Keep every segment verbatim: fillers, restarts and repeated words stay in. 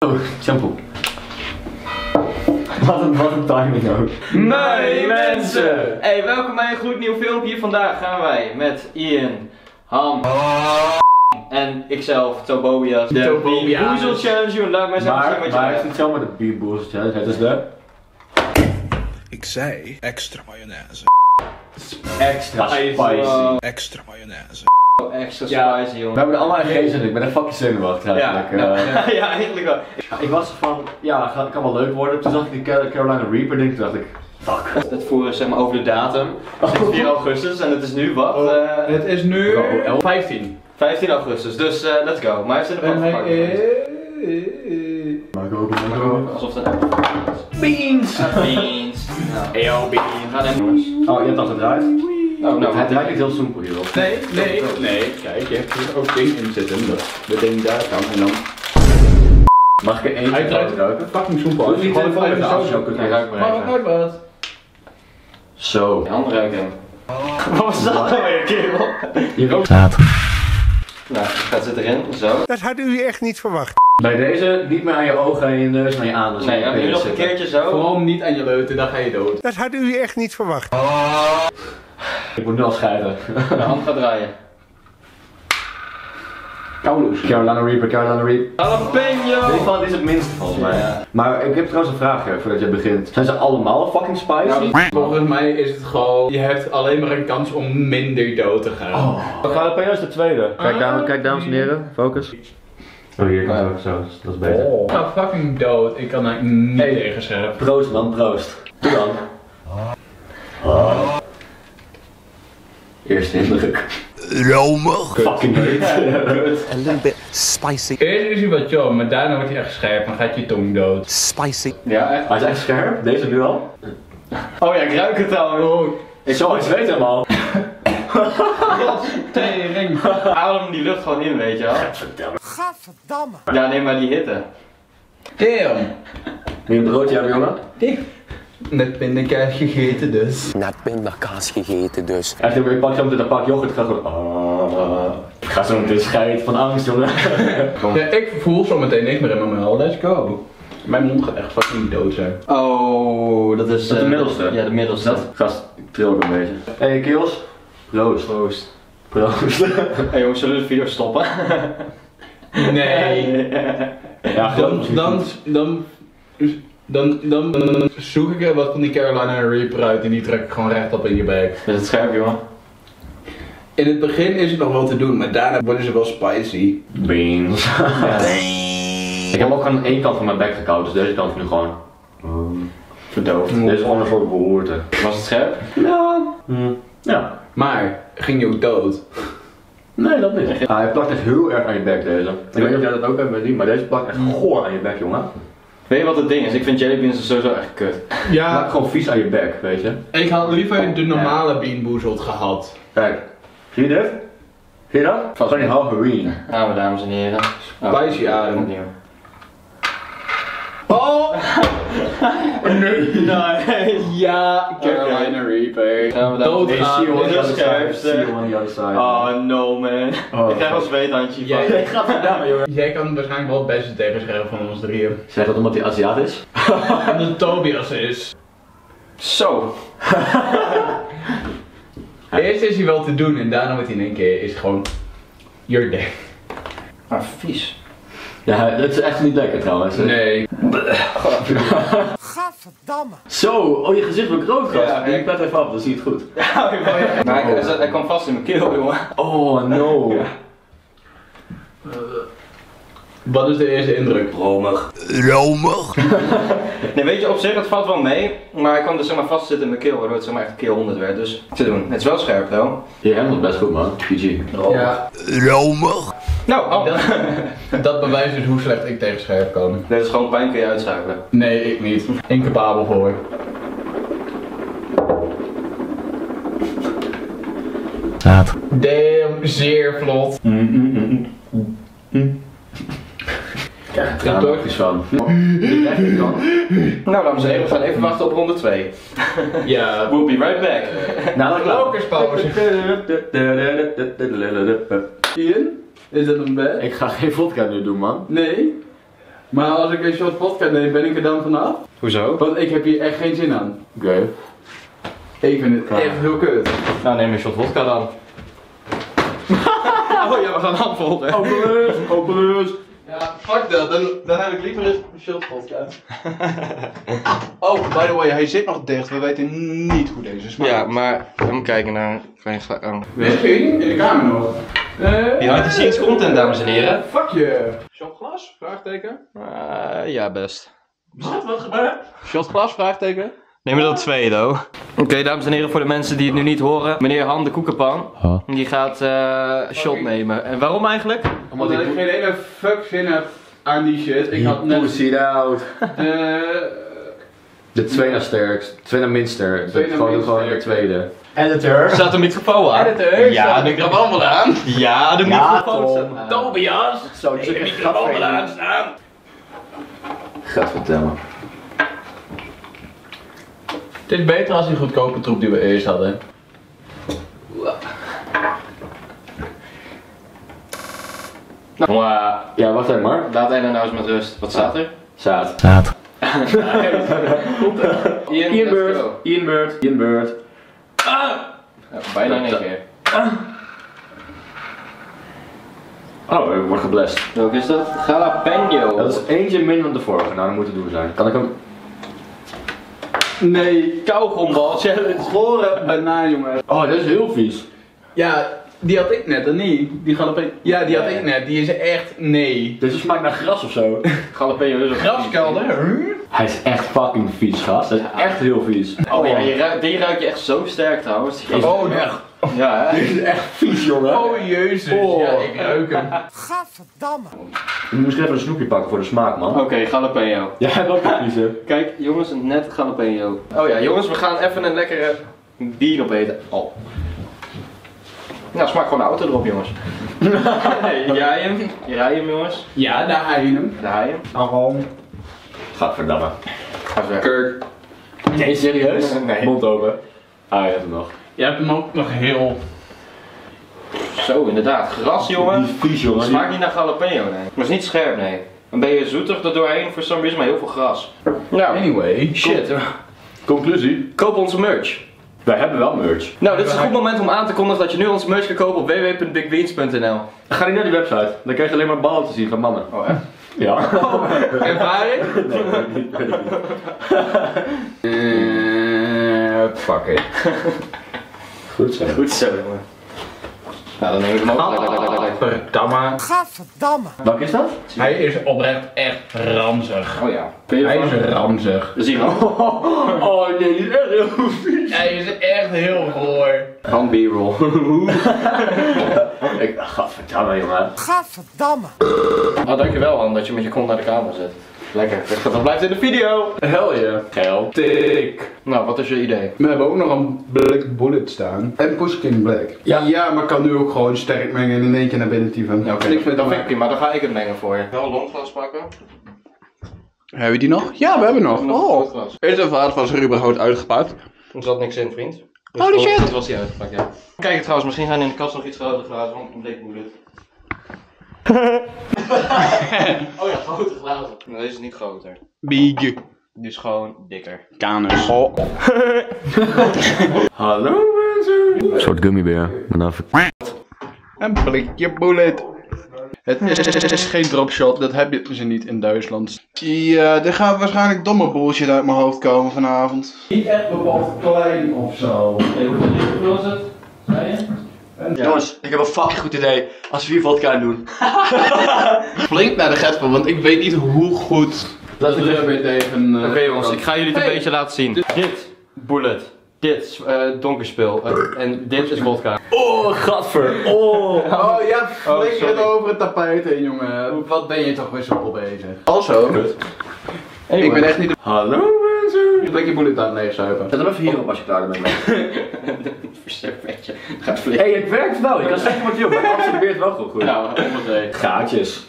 Oh, shampoo. Wat een, wat een timing ook. Nee mensen! Hey, welkom bij een goed nieuw filmpje. Vandaag gaan wij met Ian, Ham en ikzelf, Tobobias. De Beanboozled Challenge. Laat mij zeggen Maar, wat je maar het is niet zomaar de Beanboozled Challenge, het is de... Ik zei extra mayonaise. Extra spicy. Wow. Extra mayonaise. Extra Ja. spicy, jongen. We hebben er allemaal geen zin in, ik ben echt fucking zenuwachtig eigenlijk. Ja, Uh, ja, ja, eigenlijk wel. ik was van, ja, het kan wel leuk worden. Toen zag ik die Car- Carolina Reaper ding, toen dacht ik, fuck. Het voeren zeg maar over de datum. Het is vier augustus en het is nu wat? Oh, Uh, het is nu Oh, vijftien. vijftien augustus, dus uh, let's go. Maar hij heeft in de En pak hij gepakt. is... Maak open, maak open. Alsof het een Beans! beans. Nou, Eyo, bean. we gaan hem jongens. Oh, je hebt dat gedraaid? Oh, nou, Het lijkt niet heel soepel hierop. Nee, nee, nee. Kijk, je hebt hier ook ding in zitten. Dat dat ding daar kan en dan... Mag ik er één Hij draait ruiken? fucking soepel. Doe niet Gewoon even even de saus afzoeken. zoeken. Hij ruikt maar Maar even. nooit wat. Zo. handen ruiken. Wat was dat nou weer, kerel? Je rookt. Nou, gaat zit erin, zo. Dat had u echt niet verwacht. Bij deze niet meer aan je ogen en je neus naar je anus. Nee, ja, nu nog een zitten. keertje zo. Gewoon niet aan je leuten, dan ga je dood. Dat had u echt niet verwacht. Ik moet nu al scheiden. De hand gaat draaien. Koudloos. Carolina Reaper, Carolina Reaper. Jalapeno! Dit van is het minste volgens mij. Ja. Maar ik heb trouwens een vraag hè, voordat je begint. Zijn ze allemaal fucking spicy? Nou, volgens mij is het gewoon, je hebt alleen maar een kans om minder dood te gaan. Oh. Jalapeno is de tweede. Kijk, dames, kijk dames en heren, focus. Oh hier kan het ook zo, dat is beter. Ik ga fucking dood, ik kan daar niet Hey. tegen scherp. Proost man, proost. Doe dan. Oh. Eerste indruk. Romig. Fucking heet. A little bit spicy. Eerst is hij wat jong, maar daarna wordt hij echt scherp en gaat je tong dood. Spicy. Ja, echt. Hij is echt scherp, deze nu al. Oh ja, ik ruik het al. Oh, Ik zo, ik weet hem al. tering. Adem die lucht gewoon in, weet je wel. Gadverdamme. Ja, neem maar die hitte. Damn. Wil je een broodje hebben jongen? Net pindakaas gegeten dus. Net pindakaas gegeten dus. Echt, ik pak zo meteen een pak yoghurt, ik ga gewoon... Oh. Ik ga zo meteen scheiden van angst jongen. Ja, ik voel zo meteen niks meer in mijn mel, let's go. Mijn mond gaat echt fucking dood zijn. Oh, dat is... Dat is de eh, middelste. Ja, de middelste. Dat? Gast, ik tril ook een beetje. Hé hey, Kiels. Proost. Proost. Proost. Hey jongens, zullen we de video stoppen? Nee. Ja, Dan, gewoon dan, dan, dan, dan, dan zoek ik er wat van die Carolina Reaper uit en die trek ik gewoon rechtop in je bek. Is het scherp, jongen? In het begin is het nog wel te doen, maar daarna worden ze wel spicy. Beans. Ja. Ik heb ook aan één kant van mijn bek gekauwd, dus deze kant is nu gewoon... Um, Verdoofd. Deze is gewoon een soort beroerte. Was het scherp? Ja. Mm. Ja. Maar, ging je ook dood? Nee, dat niet. Ah, hij plakt echt heel erg aan je bek deze. Ik weet niet of jij dat ook hebt met die, maar deze plakt echt goor aan je bek jongen. Weet je wat het ding is? Ik vind jellybeans dus sowieso echt kut. Plakt Ja, gewoon vies aan je bek, weet je. ik had liever de normale Beanboozled gehad. Kijk, zie je dit? Zie je dat? Gewoon die Halloween. Gaan we, dames en heren. Spicy adem. Opnieuw. Oh! Nee. Nee. Ja, Carolina Reaper. Gaan we, dames en Doodgaan. heren. See you on Dit the is other de side. scherpste. See you on the other side. Oh no man. Oh, Ik krijg wel fuck. zweethandje Jij- van. Ik ga verdammen jongen. Jij kan waarschijnlijk wel het beste tegenscherpen van ons drieën. Zeg dat omdat hij Aziat is? En de Tobias is. Zo. Eerst is hij wel te doen en daarna wordt hij in één keer is gewoon. You're dead. Maar vies. Ja, dat is echt niet lekker trouwens. Nee. Gadverdamme. Zo, oh je gezicht wordt rood gast. Ja, Ik pet even af, dan zie je het goed. Maar hij, hij kwam vast in mijn keel, jongen. Oh no. Wat is de eerste indruk? Romig. Romig. Nee, weet je, op zich, het valt wel mee. Maar hij kwam dus zeg maar vastzitten in mijn keel, waardoor het zeg maar echt keel honderd werd. Dus te doen. Het is wel scherp, though. Je handelt best goed man, P G. Ja. Romig. Nou, oh. Dat, dat bewijst dus hoe slecht ik tegen scherp kan. Dit is gewoon pijn, kun je uitschakelen. Nee, ik niet. Incapabel voor. Staat. Damn, zeer vlot. Kijk, er gaat ook iets van. De rechterkant. Nou, dames en heren, we gaan even wachten op ronde twee. Ja. We'll be right back. Nou, dat Lokerspauze. Ian? Is dat een bed? Ik ga geen vodka nu doen man. Nee. Maar als ik een shot vodka neem, ben ik er dan vanaf? Hoezo? Want ik heb hier echt geen zin aan. Oké. Okay. Ik vind het echt heel kut. Nou, neem een shot vodka dan. Oh ja, we gaan afvolgen. Open lus, open lus. Ja, fuck dat. Dan, dan heb ik liever een shot vodka. Oh, by the way, hij zit nog dicht. We weten niet hoe deze smaakt. Ja, maar even kijken naar een klein gla- oh. Misschien in de kamer nog. Uh, Behind the scenes content, dames en heren. Fuck je. Shotglas? Vraagteken. Uh, ja, best. Wat? Wat gebeurt? Shotglas? Vraagteken. Neem er dan twee, though. Oké, okay, dames en heren, voor de mensen die het nu niet horen. Meneer Han de Koekenpan, huh? Die gaat uh, shot nemen. En waarom eigenlijk? Omdat ik geen ene fuck zin heb aan die shit. Ik had net Pussy it out. de... De twee na sterkst, twee na minster. Twee na Gewoon minster. gewoon de tweede. Editor. Staat de microfoon aan? Editor? Ja, de microfoon allemaal aan. Ja, de microfoon staat aan. Tobias! Zo, dus ik heb de microfoon wel aan staan. Gaat vertellen. Het is beter als die goedkope troep die we eerst hadden. Nou, uh, Ja, wacht even maar. laat Ellen nou eens met rust. Wat staat er? Zaad. Zaad. Ian, Ian let's Bird. go. Ian Bird. Ian Bird. Ja, bijna in één keer. Oh, ik word geblest. Welke is dat? Jalapeno. Dat is eentje minder dan de vorige. Nou, dat moet het doen zijn. Kan ik hem... Nee, kauwgombal challenge. Gore banaan, jongen. Oh, dat is heel vies. Ja, die had ik net, en niet? Die jalapeno. Ja, die had ik net. Die is echt nee. Deze smaakt naar gras of zo. Jalapeno is ook Graskelder? Hij is echt fucking vies, gast. Hij is echt heel vies. Oh ja, je ruikt, die ruik je echt zo sterk trouwens. Oh, nee. Ja, hè? Dit is echt vies, jongen. Oh, jezus. Oh. Ja, ik ruik hem. Gadverdamme. Je moet even een snoepje pakken voor de smaak, man. Oké, okay, jalapeno. Jij hebt ook een vieze. Kijk, jongens, een net jalapeno. Oh ja, jongens, we gaan even een lekkere bier opeten. Oh. Nou, smaak gewoon de auto erop, jongens. Nee, jij hem. Jij hem, jongens. Ja, daar haal je hem. Daar hij hem. Waarom? Gadverdamme. Ga eens weg. Kirk. Nee, serieus? Nee. Mond open. Ah, je hebt hem nog. Je hebt hem ook nog heel... Zo, inderdaad. Gras, jongen. Die is vies, jongen. Smaakt niet naar jalapeno, nee. Maar is niet scherp, nee. Dan ben je zoetig er doorheen voor some reason, maar heel veel gras. Nou, Anyway. shit. Conclusie. Koop onze merch. Wij hebben wel merch. Nou, dit is een goed moment om aan te kondigen dat je nu onze merch kan kopen op w w w punt big beans punt n l. Ga niet naar die website. Dan krijg je alleen maar ballen te zien van mannen. Oh, hè? Ja. Ervaring? Nee, weet ik niet. Weet ik niet. Eh, fuck it. Goed zo. Goed zo, jongen. Nou, dan neem ik hem ook. Verdamme. Gadverdamme. Welke is dat? Hij is oprecht echt ranzig. Oh ja. Ben je Hij ervan? is ranzig. Dus hier dan. Oh nee, die is echt heel vies. Hij is echt heel goor. Van B-roll. Ik, gadverdamme, jongen. Gadverdamme. Oh, dankjewel Han dat je met je kont naar de camera zet. Lekker. Dat blijft in de video. Hell yeah. Geil. Tik. Nou, wat is je idee? We hebben ook nog een Black Bullet staan. En Pushkin Black. Ja. Ja, maar kan nu ook gewoon sterk mengen en in één keer naar binnen typen. Ja, oké. Niks mee te Dan vind ik maken. prima, dan ga ik het mengen voor je. Wel longglas pakken. Hebben we die nog? Ja, we hebben nog. Oh. Glas. Is de vader van zijn überhaupt uitgepakt? Er zat niks in, vriend. Dus Holy voor- shit. Dat was die uitgepakt, ja. Kijk trouwens, misschien gaan in de kast nog iets grotere glazen, want een Black Bullet. Oh ja, grote glazen. Maar deze is niet groter. Big. Die is gewoon dikker. Kanus. Oh. Hallo mensen. Een soort gummibeer. Maar dan even... Een blikje bullet. Het is, is, is geen dropshot, dat hebben ze niet in Duitsland. Ja, er gaat waarschijnlijk domme bullshit uit mijn hoofd komen vanavond. Niet echt bepaald klein of zo. Hoeveel is het? Zei je? Jongens, ik heb een fucking goed idee. Als we vier vodka aan doen. Flink naar de getver, want ik weet niet hoe goed dat ik er weer tegen... uh, Oké jongens, ik ga jullie het een Hey. beetje laten zien. Dit, bullet. Dit is uh, donkerspul. Uh, en dit is vodka. Oh, gadver. Oh. Oh ja, flink sorry. het over het tapijt heen, jongen. Wat ben je toch weer zo bezig. Also, Anyway. ik ben echt niet de Hallo mensen. blikje bullet aan het leegzuipen. Zet hem even hierop als je klaar bent met mij. Versterpetje. Gaat flikken. Hé, hey, het werkt wel. Je kan zeggen wat je wil, maar het absorbeert wel goed. goed. Nou, ongeveer. Gaatjes.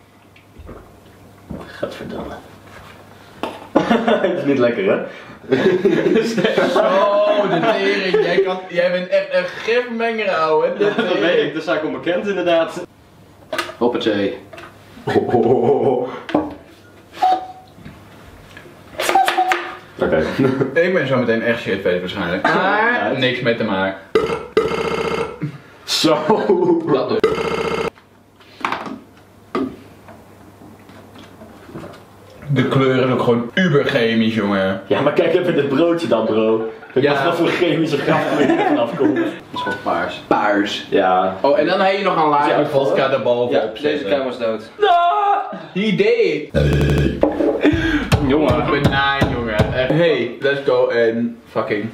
Gadverdamme. Het is niet lekker, hè? Zo, de tering. Jij, kan, jij bent echt een gifmenger, ouwe. De Dat weet ik, dat is eigenlijk onbekend inderdaad. Hoppatee. Oh, oh, oh, oh. Oké. Ik ben zo meteen echt shitface waarschijnlijk. Maar Ja. niks met hem maar. Zo. Dat dus. De kleur is ook gewoon uber chemisch, jongen. Ja, maar kijk even dit broodje dan, bro. Kijk Ja. wat voor chemische kracht er hier vanaf komt. Dat is gewoon paars. Paars. Ja. Oh, en dan heb je nog een laagje Ja, vodka er bovenop Ja, deze camera is dood. He did. Jongen, benijn, jongen. Echt. Hey, let's go en fucking.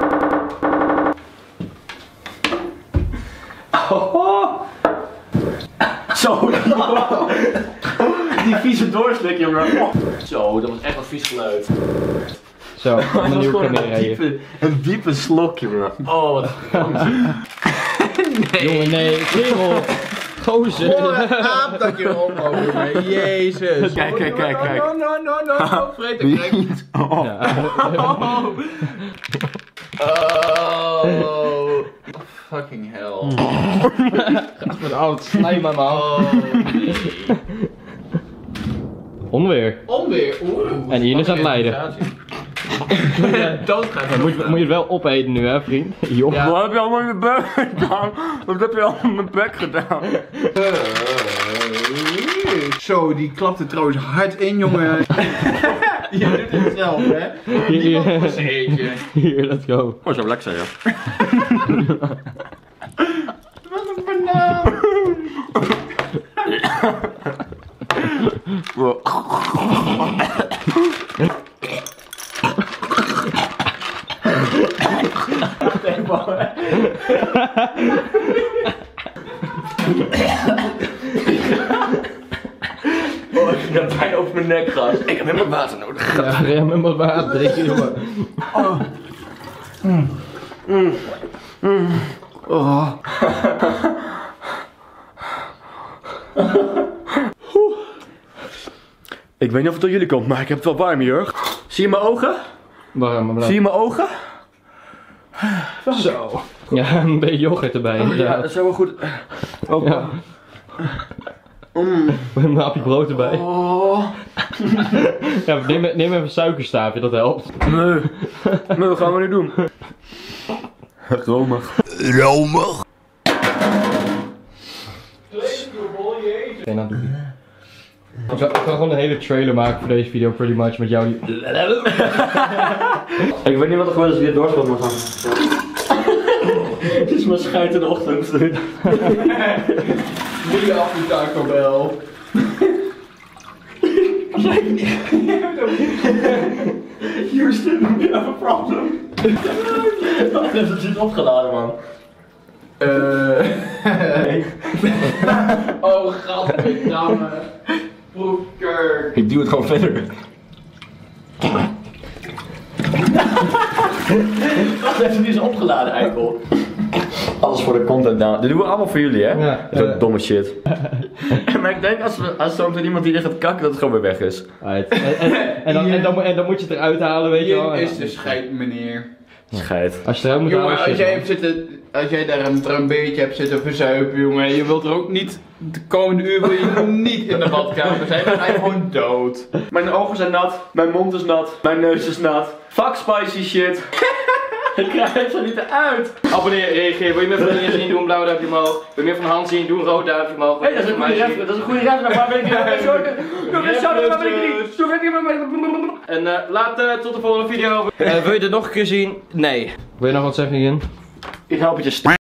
Zo. Die vieze doorslik, jongen. Zo, dat was echt een vies geluid. Zo, Dat was een nieuwe gewoon camera een hier. diepe, een diepe slok, jongen. Oh, wat Jongen, nee, kerel. Gozer. aap dat je omhoog, jongen. Jezus. Kijk, kijk, kijk, kijk. No, no, no, no, no. Vreet ik kijk. Ja. Oh. Fucking hell. Met al het slijm aan mijn hand. Oh. Onweer. Onweer. Oeh. En Ian is aan het lijden. Dood gaat Dan moet, je, moet je het wel opeten nu, hè, vriend? Joh. Ja. Wat heb je allemaal in je bek gedaan? Wat heb je allemaal in mijn bek gedaan? Zo, die klapte trouwens hard in, jongen. Je doet het zelf, hè? Hier, Niemand hier. verzeet je. Hier, let's go. Oh, zo lekker, ja. Wat een banaan. Oh, ik heb bijna over mijn nek gehad. Ik heb helemaal water nodig. Ja, rem met wat water drinken, jongen. Ik weet niet of het door jullie komt, maar ik heb het wel warm hier. Zie je mijn ogen? Warm, maar Zie je mijn ogen? Zo. Ja, een beetje yoghurt erbij, Oh, ja, inderdaad. dat is wel goed. Oh, Ja. Een hapje brood erbij. oh. Ja, neem, neem even een suikerstaafje, dat helpt. Nee. Nee, wat gaan we nu doen? Romig. Romig. Oké, nou doe ik. Ik kan, ik kan gewoon een hele trailer maken voor deze video, pretty much, met jou die... Ik weet niet wat er gebeurt als ik dit doorspel moet gaan. Het is mijn schijt in de ochtend. Moet je af die Taco Bell. Houston, we have a problem. Wacht even, het is opgeladen, man. Eh. Oh, gadverdamme. Broeker. Ik duw het gewoon verder. Wacht even, die is opgeladen, eikel. Alles voor de content down. Dit doen we allemaal voor jullie, hè? Ja. Zo'n Uh. domme shit. Maar ik denk als, we, als er iemand die er gaat kakken, dat het gewoon weer weg is. Right. En, en, en, dan, en, dan, en dan moet je het eruit halen, weet je wel. Hier En is dan- de scheid, meneer. Scheid. Als je het eruit moet Jongen, halen, als shit, jij, man. hebt zitten, als jij daar een, er een beetje hebt zitten verzuipen, jongen, je wilt er ook niet, de komende uur wil je niet in de badkamer zijn, dan ga je gewoon dood. Mijn ogen zijn nat, mijn mond is nat, mijn neus is nat. Fuck spicy shit. Ik krijg het er niet uit. Abonneer, reageer. Wil je meer van Ian zien? Doe een blauw duimpje omhoog. Wil je meer van Han zien? Doe een rood duimpje omhoog. Hé, hey, dat is een goede ref, dat is een goede ref. Waar ben ik nu? Waar ben ik niet? Zo ben ik niet. En uh, laat uh, tot de volgende video. Uh, wil je dit nog een keer zien? Nee. Wil je nog wat zeggen, Ian? Ik help het je st***.